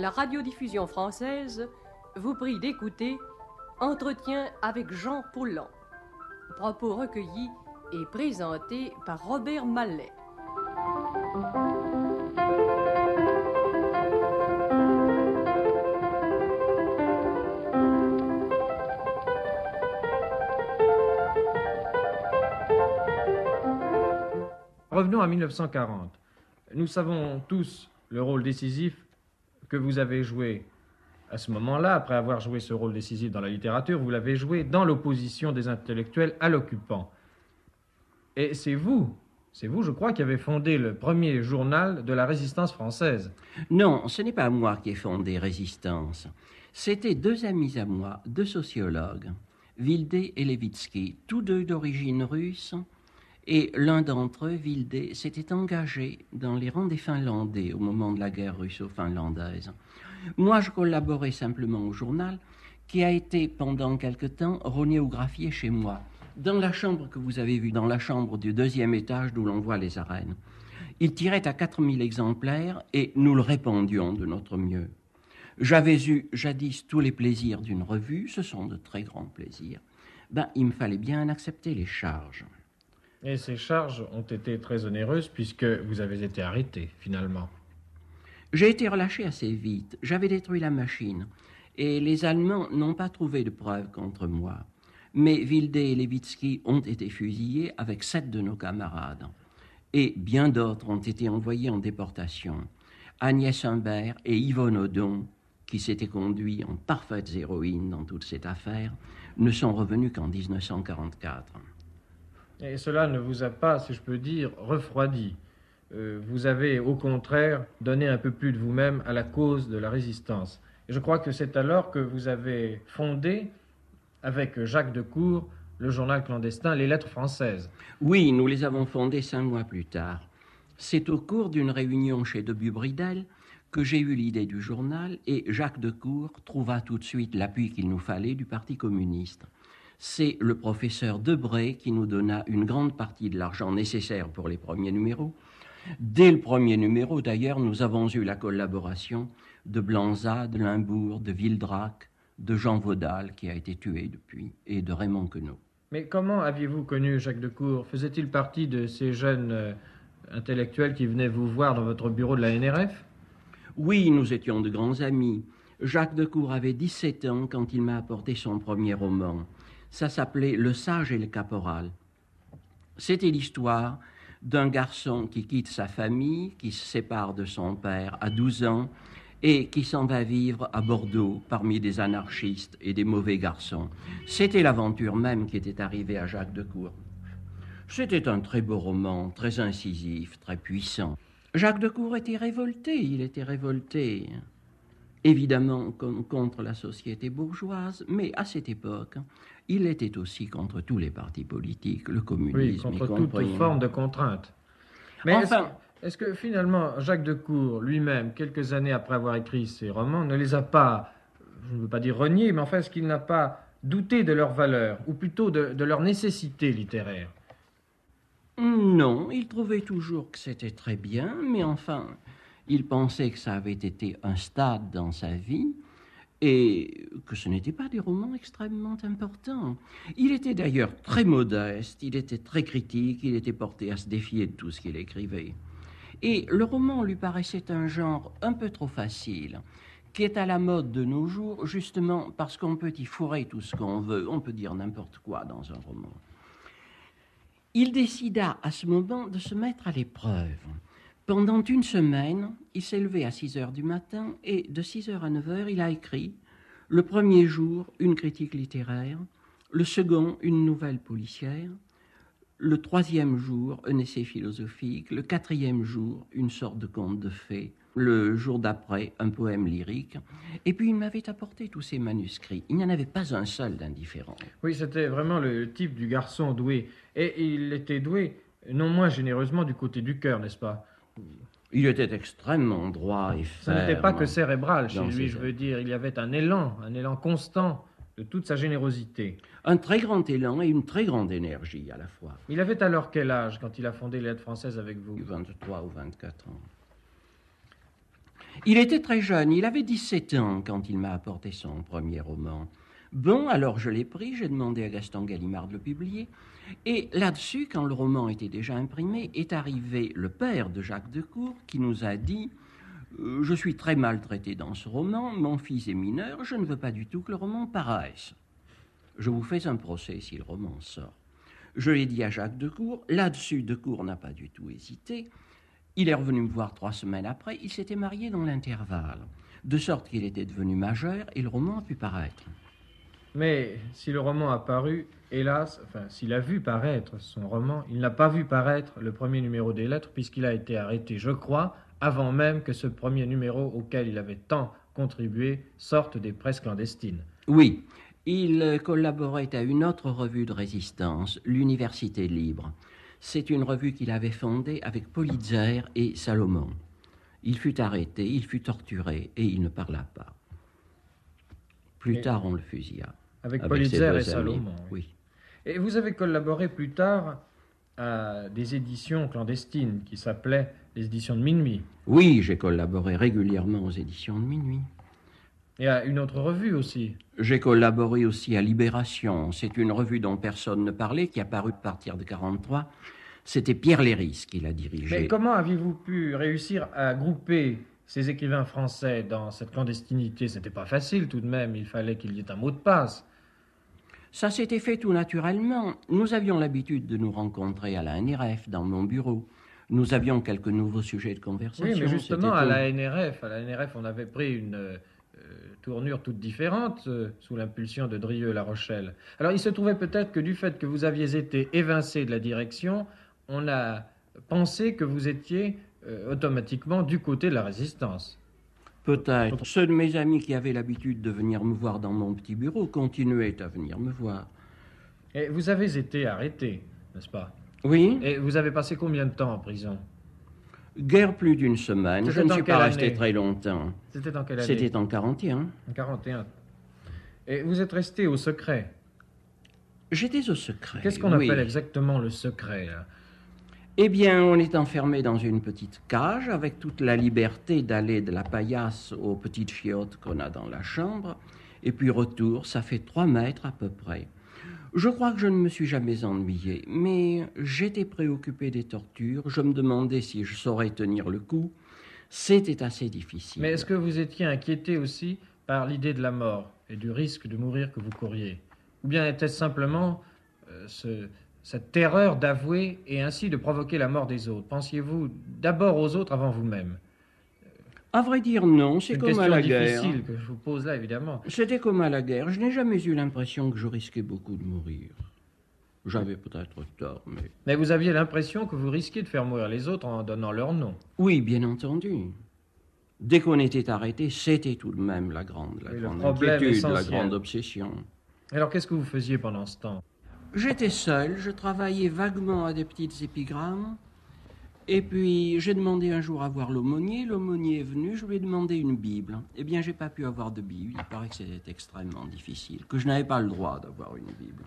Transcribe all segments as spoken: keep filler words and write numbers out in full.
la radiodiffusion française vous prie d'écouter Entretien avec Jean Paulhan. Propos recueillis et présentés par Robert Mallet. Revenons à mille neuf cent quarante. Nous savons tous le rôle décisif que vous avez joué à ce moment-là. Après avoir joué ce rôle décisif dans la littérature, vous l'avez joué dans l'opposition des intellectuels à l'occupant. Et c'est vous, c'est vous, je crois, qui avez fondé le premier journal de la Résistance française. Non, ce n'est pas moi qui ai fondé Résistance. C'était deux amis à moi, deux sociologues, Vildé et Levitsky, tous deux d'origine russe. Et l'un d'entre eux, Vildé, s'était engagé dans les rangs des Finlandais au moment de la guerre russo-finlandaise. Moi, je collaborais simplement au journal, qui a été pendant quelque temps rognéographié chez moi, dans la chambre que vous avez vue, dans la chambre du deuxième étage d'où l'on voit les arènes. Il tirait à quatre mille exemplaires et nous le répandions de notre mieux. J'avais eu jadis tous les plaisirs d'une revue, ce sont de très grands plaisirs. Ben, il me fallait bien accepter les charges. Et ces charges ont été très onéreuses puisque vous avez été arrêté, finalement. J'ai été relâché assez vite. J'avais détruit la machine. Et les Allemands n'ont pas trouvé de preuves contre moi. Mais Vildé et Levitsky ont été fusillés avec sept de nos camarades. Et bien d'autres ont été envoyés en déportation. Agnès Humbert et Yvonne Odon, qui s'étaient conduits en parfaites héroïnes dans toute cette affaire, ne sont revenus qu'en dix-neuf cent quarante-quatre. Et cela ne vous a pas, si je peux dire, refroidi. Euh, vous avez, au contraire, donné un peu plus de vous-même à la cause de la résistance. Et je crois que c'est alors que vous avez fondé, avec Jacques Decour, le journal clandestin Les Lettres françaises. Oui, nous les avons fondés cinq mois plus tard. C'est au cours d'une réunion chez Debut-Bridel que j'ai eu l'idée du journal et Jacques Decour trouva tout de suite l'appui qu'il nous fallait du Parti communiste. C'est le professeur Debré qui nous donna une grande partie de l'argent nécessaire pour les premiers numéros. Dès le premier numéro, d'ailleurs, nous avons eu la collaboration de Blanza, de Limbourg, de Vildrac, de Jean Vaudal, qui a été tué depuis, et de Raymond Queneau. Mais comment aviez-vous connu Jacques Decour? Faisait-il partie de ces jeunes euh, intellectuels qui venaient vous voir dans votre bureau de la N R F? Oui, nous étions de grands amis. Jacques Decour avait dix-sept ans quand il m'a apporté son premier roman. Ça s'appelait Le Sage et le Caporal. C'était l'histoire d'un garçon qui quitte sa famille, qui se sépare de son père à douze ans et qui s'en va vivre à Bordeaux parmi des anarchistes et des mauvais garçons. C'était l'aventure même qui était arrivée à Jacques Decour. C'était un très beau roman, très incisif, très puissant. Jacques Decour était révolté, il était révolté, évidemment contre la société bourgeoise, mais à cette époque, il était aussi contre tous les partis politiques, le communisme. Oui, contre toute forme de contrainte. Mais enfin, est-ce, est-ce que finalement, Jacques Decour lui-même, quelques années après avoir écrit ses romans, ne les a pas, je ne veux pas dire reniés, mais enfin, est-ce qu'il n'a pas douté de leur valeur, ou plutôt de, de leur nécessité littéraire? Non, il trouvait toujours que c'était très bien, mais enfin, il pensait que ça avait été un stade dans sa vie, et que ce n'étaient pas des romans extrêmement importants. Il était d'ailleurs très modeste, il était très critique, il était porté à se défier de tout ce qu'il écrivait. Et le roman lui paraissait un genre un peu trop facile, qui est à la mode de nos jours, justement parce qu'on peut y fourrer tout ce qu'on veut, on peut dire n'importe quoi dans un roman. Il décida à ce moment de se mettre à l'épreuve. Pendant une semaine, il s'est levé à six heures du matin et de six heures à neuf heures, il a écrit le premier jour une critique littéraire, le second une nouvelle policière, le troisième jour un essai philosophique, le quatrième jour une sorte de conte de fées, le jour d'après un poème lyrique. Et puis il m'avait apporté tous ces manuscrits. Il n'y en avait pas un seul d'indifférent. Oui, c'était vraiment le type du garçon doué. Et il était doué non moins généreusement du côté du cœur, n'est-ce pas? Il était extrêmement droit et ferme. Ça n'était pas que cérébral chez lui, je veux dire. Il y avait un élan, un élan constant de toute sa générosité. Un très grand élan et une très grande énergie à la fois. Il avait alors quel âge quand il a fondé les Lettres françaises avec vous? vingt-trois ou vingt-quatre ans. Il était très jeune, il avait dix-sept ans quand il m'a apporté son premier roman. Bon, alors je l'ai pris, j'ai demandé à Gaston Gallimard de le publier. Et là-dessus, quand le roman était déjà imprimé, est arrivé le père de Jacques Decour qui nous a dit euh, « Je suis très maltraité dans ce roman, mon fils est mineur, je ne veux pas du tout que le roman paraisse. Je vous fais un procès si le roman sort. » Je l'ai dit à Jacques Decour, là-dessus Decour n'a pas du tout hésité. Il est revenu me voir trois semaines après, il s'était marié dans l'intervalle, de sorte qu'il était devenu majeur et le roman a pu paraître. Mais si le roman a paru, hélas, enfin, s'il a vu paraître son roman, il n'a pas vu paraître le premier numéro des Lettres, puisqu'il a été arrêté, je crois, avant même que ce premier numéro auquel il avait tant contribué sorte des presses clandestines. Oui, il collaborait à une autre revue de résistance, l'Université libre. C'est une revue qu'il avait fondée avec Politzer et Salomon. Il fut arrêté, il fut torturé et il ne parla pas. Plus et tard, on le fusilla. Avec, avec Politzer et Salomon. Oui. Et vous avez collaboré plus tard à des éditions clandestines qui s'appelaient les éditions de Minuit. Oui, j'ai collaboré régulièrement aux éditions de Minuit. Et à une autre revue aussi. J'ai collaboré aussi à Libération. C'est une revue dont personne ne parlait, qui a paru à partir de quarante-trois. C'était Pierre Léris qui l'a dirigée. Mais comment aviez-vous pu réussir à grouper ces écrivains français dans cette clandestinité? C'était pas facile tout de même, il fallait qu'il y ait un mot de passe. Ça s'était fait tout naturellement. Nous avions l'habitude de nous rencontrer à la N R F, dans mon bureau. Nous avions quelques nouveaux sujets de conversation. Oui, mais justement, à la N R F, à la N R F, on avait pris une euh, tournure toute différente euh, sous l'impulsion de Drieux-La Rochelle. Alors, il se trouvait peut-être que du fait que vous aviez été évincé de la direction, on a pensé que vous étiez euh, automatiquement du côté de la résistance. Peut-être. Ceux de mes amis qui avaient l'habitude de venir me voir dans mon petit bureau continuaient à venir me voir. Et vous avez été arrêté, n'est-ce pas? Oui. Et vous avez passé combien de temps en prison? Guère plus d'une semaine. Je ne suis pas resté très longtemps. C'était en quelle année? C'était en quarante et un. En quarante et un. Et vous êtes resté au secret? J'étais au secret. Qu'est-ce qu'on oui. appelle exactement le secret, là? Eh bien, on est enfermé dans une petite cage avec toute la liberté d'aller de la paillasse aux petites chiottes qu'on a dans la chambre. Et puis retour, ça fait trois mètres à peu près. Je crois que je ne me suis jamais ennuyé, mais j'étais préoccupé des tortures. Je me demandais si je saurais tenir le coup. C'était assez difficile. Mais est-ce que vous étiez inquiété aussi par l'idée de la mort et du risque de mourir que vous couriez? Ou bien était-ce simplement euh, ce... cette terreur d'avouer et ainsi de provoquer la mort des autres? Pensiez-vous d'abord aux autres avant vous-même? À vrai dire, non, c'est comme à la guerre. C'est une question difficile que je vous pose là, évidemment. C'était comme à la guerre. Je n'ai jamais eu l'impression que je risquais beaucoup de mourir. J'avais peut-être tort, mais... Mais vous aviez l'impression que vous risquiez de faire mourir les autres en donnant leur nom? Oui, bien entendu. Dès qu'on était arrêté, c'était tout de même la grande, la grande inquiétude, la grande obsession. Alors, qu'est-ce que vous faisiez pendant ce temps? J'étais seul, je travaillais vaguement à des petites épigrammes, et puis j'ai demandé un jour à voir l'aumônier, l'aumônier est venu, je lui ai demandé une Bible. Eh bien, j'ai pas pu avoir de Bible, il paraît que c'était extrêmement difficile, que je n'avais pas le droit d'avoir une Bible.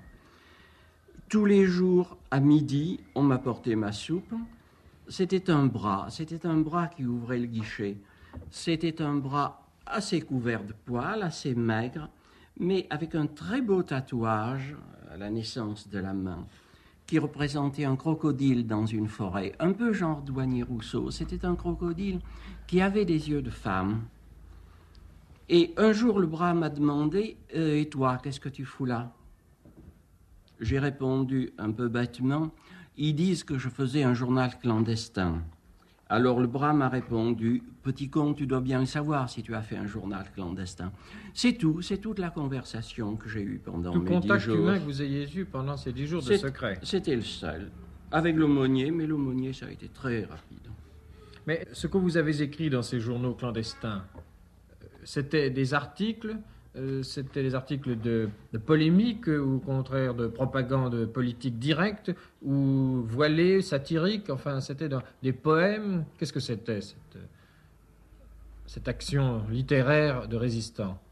Tous les jours, à midi, on m'apportait ma soupe. C'était un bras, c'était un bras qui ouvrait le guichet. C'était un bras assez couvert de poils, assez maigre, mais avec un très beau tatouage à la naissance de la main, qui représentait un crocodile dans une forêt, un peu genre Douanier Rousseau. C'était un crocodile qui avait des yeux de femme. Et un jour, le bras m'a demandé euh, « Et toi, qu'est-ce que tu fous là ?» J'ai répondu un peu bêtement « Ils disent que je faisais un journal clandestin. » Alors le bras m'a répondu « Petit con, tu dois bien le savoir si tu as fait un journal clandestin. » C'est tout, c'est toute la conversation que j'ai eue pendant tout mes dix jours. Tout contact humain que vous ayez eu pendant ces dix jours de secret. C'était le seul. Avec l'aumônier, mais l'aumônier, ça a été très rapide. Mais ce que vous avez écrit dans ces journaux clandestins, c'était des articles, euh, c'était des articles de, de polémique ou au contraire de propagande politique directe ou voilée, satirique, enfin c'était dans des poèmes. Qu'est-ce que c'était cette, cette action littéraire de résistant?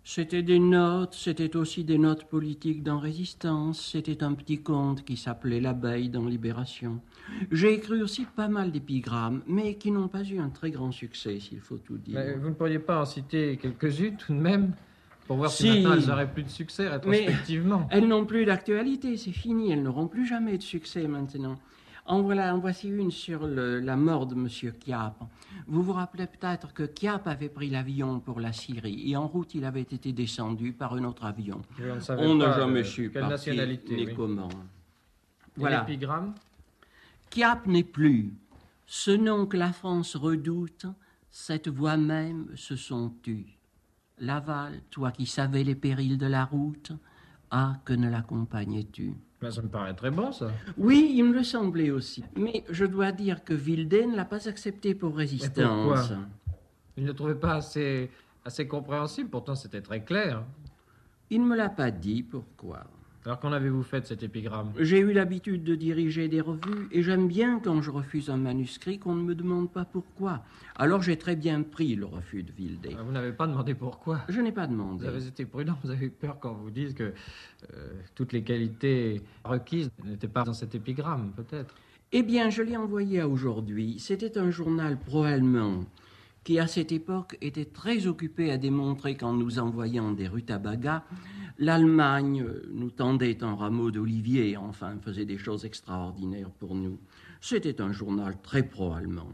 C'était des notes, c'était aussi des notes politiques dans Résistance, c'était un petit conte qui s'appelait L'abeille dans Libération. J'ai écrit aussi pas mal d'épigrammes, mais qui n'ont pas eu un très grand succès, s'il faut tout dire. Mais vous ne pourriez pas en citer quelques-unes tout de même, pour voir si, Si. maintenant elles auraient plus de succès rétrospectivement. Mais elles n'ont plus d'actualité, c'est fini, elles n'auront plus jamais de succès maintenant. En voilà, en voici une sur le, la mort de M. Kiap. Vous vous rappelez peut-être que Kiap avait pris l'avion pour la Syrie et en route il avait été descendu par un autre avion. Oui, on ne savait On n'a pas, jamais euh, su quelle par nationalité, qui ni oui. comment. Et Voilà. l'épigramme? Kiap n'est plus. Ce nom que la France redoute, cette voix même se sont tues. Laval, toi qui savais les périls de la route, ah, que ne l'accompagnais-tu? Ben, ça me paraît très bon, ça. Oui, il me le semblait aussi. Mais je dois dire que Vildet ne l'a pas accepté pour Résistance. pourquoi? Il ne le trouvait pas assez, assez compréhensible, pourtant c'était très clair. Il ne me l'a pas dit, pourquoi? Alors qu'en avez-vous fait de cet épigramme? J'ai eu l'habitude de diriger des revues et j'aime bien quand je refuse un manuscrit qu'on ne me demande pas pourquoi. Alors j'ai très bien pris le refus de Vildet. Ah, vous n'avez pas demandé pourquoi. Je n'ai pas Vous demandé. avez été prudent, vous avez eu peur quand vous dites que euh, toutes les qualités requises n'étaient pas dans cet épigramme, peut-être. Eh bien, je l'ai envoyé à Aujourd'hui. C'était un journal pro-allemand qui, à cette époque, était très occupé à démontrer qu'en nous envoyant des rutabagas, l'Allemagne nous tendait un rameau d'olivier, enfin, faisait des choses extraordinaires pour nous. C'était un journal très pro-allemand.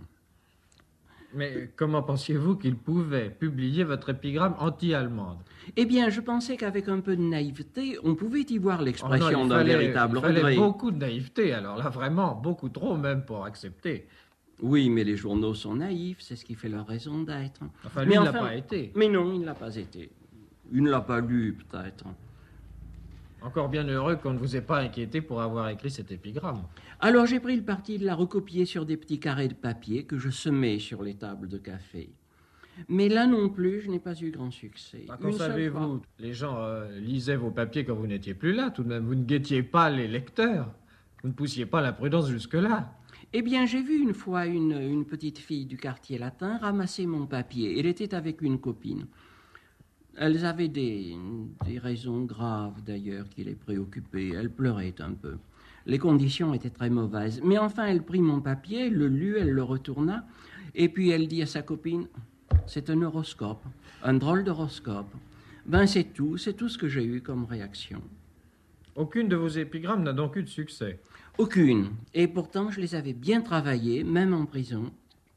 Mais comment pensiez-vous qu'il pouvait publier votre épigramme anti-allemande? Eh bien, je pensais qu'avec un peu de naïveté, on pouvait y voir Oh non, l'expression il d'un fallait- véritable il fallait regret. beaucoup de naïveté, alors là, vraiment, beaucoup trop même pour accepter. Oui, mais les journaux sont naïfs, c'est ce qui fait leur raison d'être. Enfin, lui, Mais il n'a enfin- pas été. Mais non, il ne l'a pas été. Il ne l'a pas lu, peut-être. Encore bien heureux qu'on ne vous ait pas inquiété pour avoir écrit cet épigramme. Alors j'ai pris le parti de la recopier sur des petits carrés de papier que je semais sur les tables de café. Mais là non plus, je n'ai pas eu grand succès. Bah, qu'en Une seule savez-vous? fois. Les gens euh, lisaient vos papiers quand vous n'étiez plus là, tout de même. Vous ne guettiez pas les lecteurs. Vous ne poussiez pas l'imprudence jusque-là. Eh bien, j'ai vu une fois une, une petite fille du quartier latin ramasser mon papier. Elle était avec une copine. Elles avaient des, des raisons graves, d'ailleurs, qui les préoccupaient. Elle pleurait un peu. Les conditions étaient très mauvaises. Mais enfin, elle prit mon papier, le lut, elle le retourna, et puis elle dit à sa copine, « C'est un horoscope, un drôle d'horoscope. » Ben, c'est tout, c'est tout ce que j'ai eu comme réaction. Aucune de vos épigrammes n'a donc eu de succès. Aucune. Et pourtant, je les avais bien travaillées, même en prison.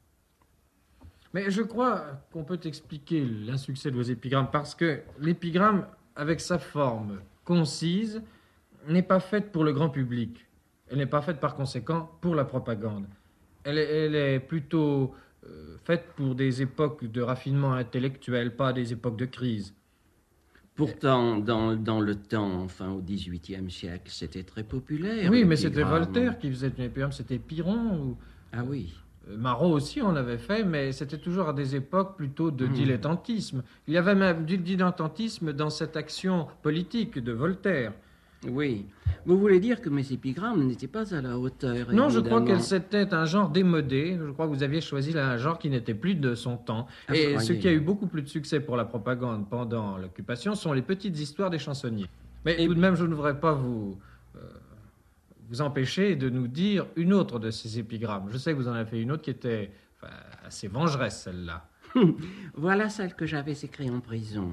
Mais je crois qu'on peut expliquer l'insuccès de vos épigrammes parce que l'épigramme, avec sa forme concise, n'est pas faite pour le grand public. Elle n'est pas faite par conséquent pour la propagande. Elle est, elle est plutôt euh, faite pour des époques de raffinement intellectuel, pas des époques de crise. Pourtant, dans, dans le temps, enfin au dix-huitième siècle, c'était très populaire. Oui, mais c'était l'épigramme. Voltaire qui faisait une épigramme, c'était Piron ou Ah oui. euh, Marot aussi en avait fait, mais c'était toujours à des époques plutôt de Hmm. dilettantisme. Il y avait même du dilettantisme dans cette action politique de Voltaire. Oui. Vous voulez dire que mes épigrammes n'étaient pas à la hauteur? Non, je crois évidemment. qu'elle c'était un genre démodé. Je crois que vous aviez choisi là un genre qui n'était plus de son temps. Ah, vous Et ce croyez? qui a eu beaucoup plus de succès pour la propagande pendant l'occupation sont les petites histoires des chansonniers. Mais Et- tout de même, je ne voudrais pas vous, euh, vous empêcher de nous dire une autre de ces épigrammes. Je sais que vous en avez fait une autre qui était enfin, assez vengeresse, celle-là. Voilà celle que j'avais écrite en prison.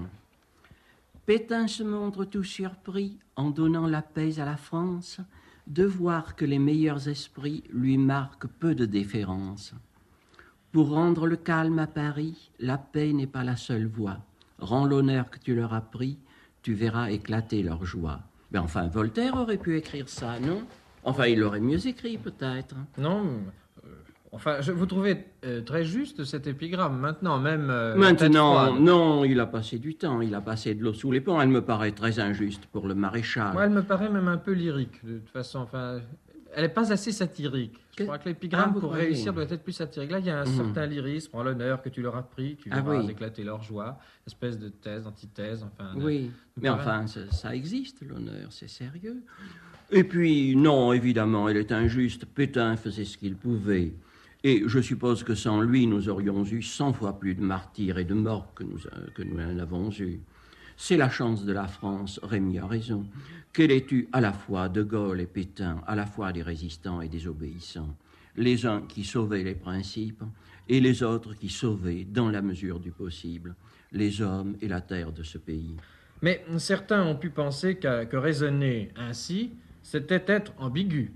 Pétain se montre tout surpris, en donnant la paix à la France, de voir que les meilleurs esprits lui marquent peu de déférence. Pour rendre le calme à Paris, la paix n'est pas la seule voie. Rends l'honneur que tu leur as pris, tu verras éclater leur joie. Mais enfin, Voltaire aurait pu écrire ça, non? Enfin, il aurait mieux écrit, peut-être. Non, euh, enfin, je, vous trouvez euh, très juste cet épigramme. Maintenant, même... euh, la tête Maintenant, froide. non, il a passé du temps, il a passé de l'eau sous les ponts. Elle me paraît très injuste pour le maréchal. Moi, elle me paraît même un peu lyrique, de toute façon. Enfin, elle n'est pas assez satirique. Je Que- crois que l'épigramme, Ah, vous pour croyez? réussir, doit être plus satirique. Là, il y a un Mhm. certain lyrisme. Prends l'honneur que tu leur as pris, tu Ah verras oui. éclater leur joie. Espèce de thèse, antithèse, enfin... de- Oui, mais paraît- enfin, ça, ça existe, l'honneur, c'est sérieux. Et puis, non, évidemment, elle est injuste. Pétain faisait ce qu'il pouvait. Et je suppose que sans lui, nous aurions eu cent fois plus de martyrs et de morts que nous, euh, que nous en avons eu. C'est la chance de la France, Rémy a raison, qu'elle ait eu à la fois De Gaulle et Pétain, à la fois des résistants et des obéissants, les uns qui sauvaient les principes et les autres qui sauvaient, dans la mesure du possible, les hommes et la terre de ce pays. Mais certains ont pu penser que, que raisonner ainsi, c'était être ambigu.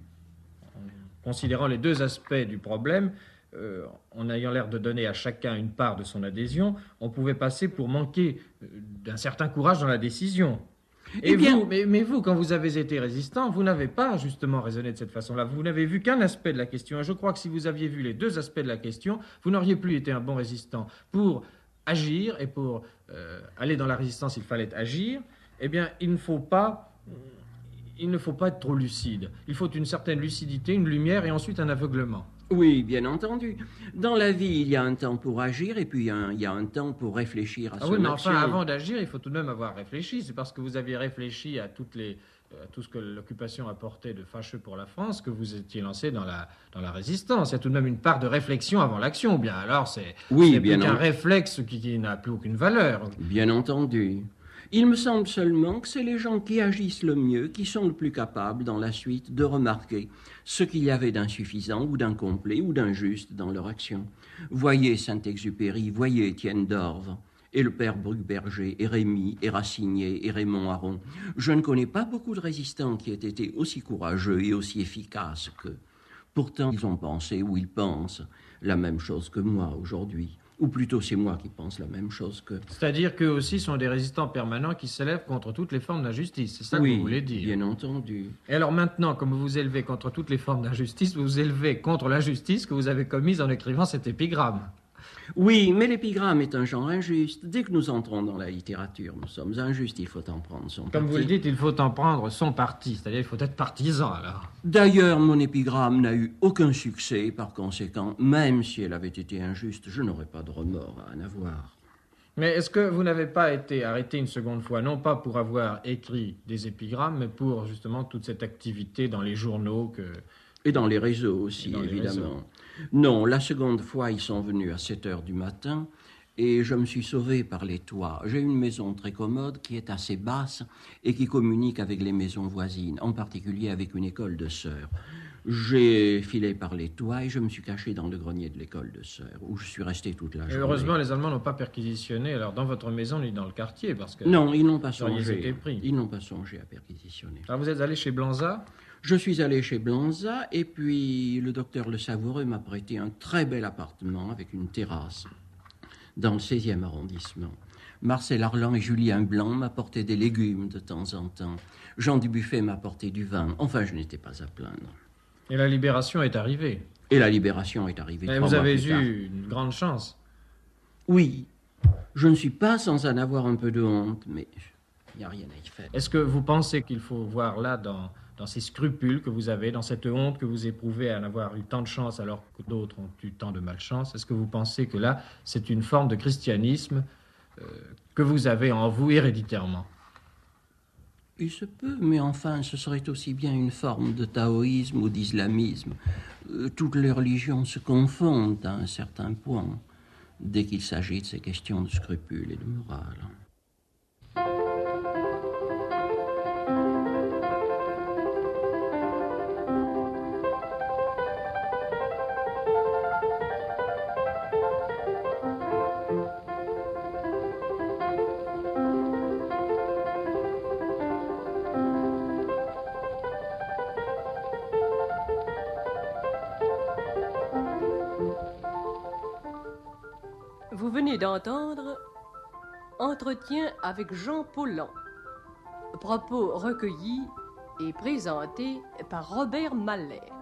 En considérant les deux aspects du problème, euh, en ayant l'air de donner à chacun une part de son adhésion, on pouvait passer pour manquer euh, d'un certain courage dans la décision. Et Eh bien... vous, mais, mais vous, quand vous avez été résistant, vous n'avez pas justement raisonné de cette façon-là. Vous n'avez vu qu'un aspect de la question. Et je crois que si vous aviez vu les deux aspects de la question, vous n'auriez plus été un bon résistant. Pour agir et pour euh, aller dans la résistance, il fallait agir. Eh bien, il ne faut pas, il ne faut pas être trop lucide. Il faut une certaine lucidité, une lumière et ensuite un aveuglement. Oui, bien entendu. Dans la vie, il y a un temps pour agir et puis un, il y a un temps pour réfléchir à Ah son oui, mais action. enfin, avant d'agir, il faut tout de même avoir réfléchi. C'est parce que vous aviez réfléchi à, toutes les, à tout ce que l'occupation apportait de fâcheux pour la France que vous étiez lancé dans la, dans la résistance. Il y a tout de même une part de réflexion avant l'action. Ou bien alors, c'est Oui, c'est bien plus qu'un en- réflexe qui, qui n'a plus aucune valeur. Bien entendu. Il me semble seulement que c'est les gens qui agissent le mieux qui sont le plus capables, dans la suite, de remarquer ce qu'il y avait d'insuffisant ou d'incomplet ou d'injuste dans leur action. Voyez Saint-Exupéry, voyez Étienne d'Orve, et le père Bruckberger, et Rémy, et Racinier, et Raymond Aron. Je ne connais pas beaucoup de résistants qui aient été aussi courageux et aussi efficaces qu'eux. Pourtant, ils ont pensé, ou ils pensent, la même chose que moi aujourd'hui. Ou plutôt, c'est moi qui pense la même chose que... C'est-à-dire qu'eux aussi sont des résistants permanents qui s'élèvent contre toutes les formes d'injustice. C'est ça oui, que vous voulez dire. bien entendu. Et alors maintenant, comme vous vous élevez contre toutes les formes d'injustice, vous vous élevez contre l'injustice que vous avez commise en écrivant cet épigramme. Oui, mais l'épigramme est un genre injuste. Dès que nous entrons dans la littérature, nous sommes injustes, il faut en prendre son Comme parti. vous le dites, il faut en prendre son parti. C'est-à-dire qu'il faut être partisan, alors. D'ailleurs, mon épigramme n'a eu aucun succès, par conséquent, même si elle avait été injuste, je n'aurais pas de remords à en avoir. Mais est-ce que vous n'avez pas été arrêté une seconde fois, non pas pour avoir écrit des épigrammes, mais pour justement toute cette activité dans les journaux que... Et dans les réseaux aussi, Et dans les évidemment. réseaux. Non, la seconde fois, ils sont venus à sept heures du matin et je me suis sauvé par les toits. J'ai une maison très commode qui est assez basse et qui communique avec les maisons voisines, en particulier avec une école de sœurs. J'ai filé par les toits et je me suis caché dans le grenier de l'école de sœurs, où je suis resté toute la Et journée. heureusement, les Allemands n'ont pas perquisitionné, alors dans votre maison ni dans le quartier, parce que... Non, ils n'ont pas Vous auriez été songé. pris. Ils n'ont pas songé à perquisitionner. Alors vous êtes allé chez Blanza. Je suis allé chez Blanza et puis le docteur Le Savoureux m'a prêté un très bel appartement avec une terrasse dans le seizième arrondissement. Marcel Arlan et Julien Blanc m'apportaient des légumes de temps en temps. Jean Dubuffet m'apportait du vin. Enfin, je n'étais pas à plaindre. Et la libération est arrivée. Et la libération est arrivée. Et trois vous mois avez plus tard. eu une grande chance. Oui, je ne suis pas sans en avoir un peu de honte, mais il n'y a rien à y faire. Est-ce que vous pensez qu'il faut voir là, dans, dans ces scrupules que vous avez, dans cette honte que vous éprouvez à en avoir eu tant de chance alors que d'autres ont eu tant de malchance, est-ce que vous pensez que là, c'est une forme de christianisme euh, que vous avez en vous héréditairement? Il se peut, mais enfin, ce serait aussi bien une forme de taoïsme ou d'islamisme. Euh, toutes les religions se confondent à un certain point, dès qu'il s'agit de ces questions de scrupules et de morale. Vous venez d'entendre Entretien avec Jean Paulhan. Propos recueillis et présentés par Robert Mallet.